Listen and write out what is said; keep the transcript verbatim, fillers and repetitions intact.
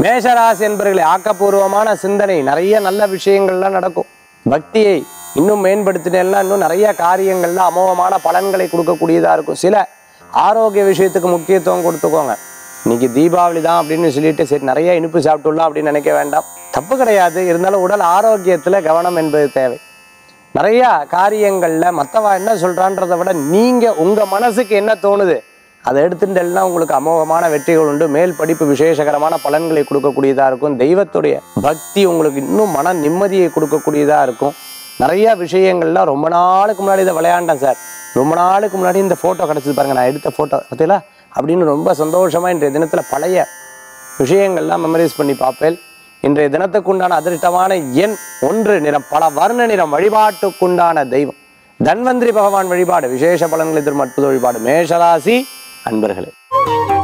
மேஷராசி என்பவர்களே, ஆக்கப்பூர்வமான சிந்தனை, நிறைய நல்ல விஷயங்கள்லாம் நடக்கும். பக்தியை இன்னும் மேம்படுத்தினா இன்னும் நிறைய காரியங்கள்ல அமோகமான பலன்களை கொடுக்கக்கூடியதா இருக்கும். சில ஆரோக்கிய விஷயத்துக்கு முக்கியத்துவம் கொடுத்துக்கோங்க. இன்னைக்கு தீபாவளி தான் அப்படின்னு சொல்லிட்டு சரி நிறைய இனிப்பு சாப்பிட்டுலாம் அப்படின்னு நினைக்க வேண்டாம். தப்பு கிடையாது. இருந்தாலும் உடல் ஆரோக்கியத்துல கவனம் என்பது தேவை. நிறைய காரியங்கள்ல மற்றவா என்ன சொல்றான்றதை விட நீங்க உங்க மனசுக்கு என்ன தோணுது அதை எடுத்துட்டேன்னா உங்களுக்கு அமோகமான வெற்றிகள் உண்டு. மேல் படிப்பு விசேஷகரமான பலன்களை கொடுக்கக்கூடியதா இருக்கும். தெய்வத்துடைய பக்தி உங்களுக்கு இன்னும் மன நிம்மதியை கொடுக்கக்கூடியதா இருக்கும். நிறைய விஷயங்கள்லாம் ரொம்ப நாளுக்கு முன்னாடி இதை விளையாண்டேன் சார், ரொம்ப நாளுக்கு முன்னாடி இந்த ஃபோட்டோ கிடச்சிது பாருங்க, நான் எடுத்த ஃபோட்டோ பார்த்தீங்களா அப்படின்னு ரொம்ப சந்தோஷமாக இன்றைய தினத்தில் பழைய விஷயங்கள்லாம் மெமரைஸ் பண்ணி பார்ப்பேன். இன்றைய தினத்துக்குண்டான அதிர்ஷ்டமான எண் ஒன்று, நிறம் பல வர்ண நிறம். வழிபாட்டுக்குண்டான தெய்வம் தன்வந்திரி பகவான் வழிபாடு. விசேஷ பலன்களை தரும் அற்புத வழிபாடு. மேஷராசி அன்பர்களே.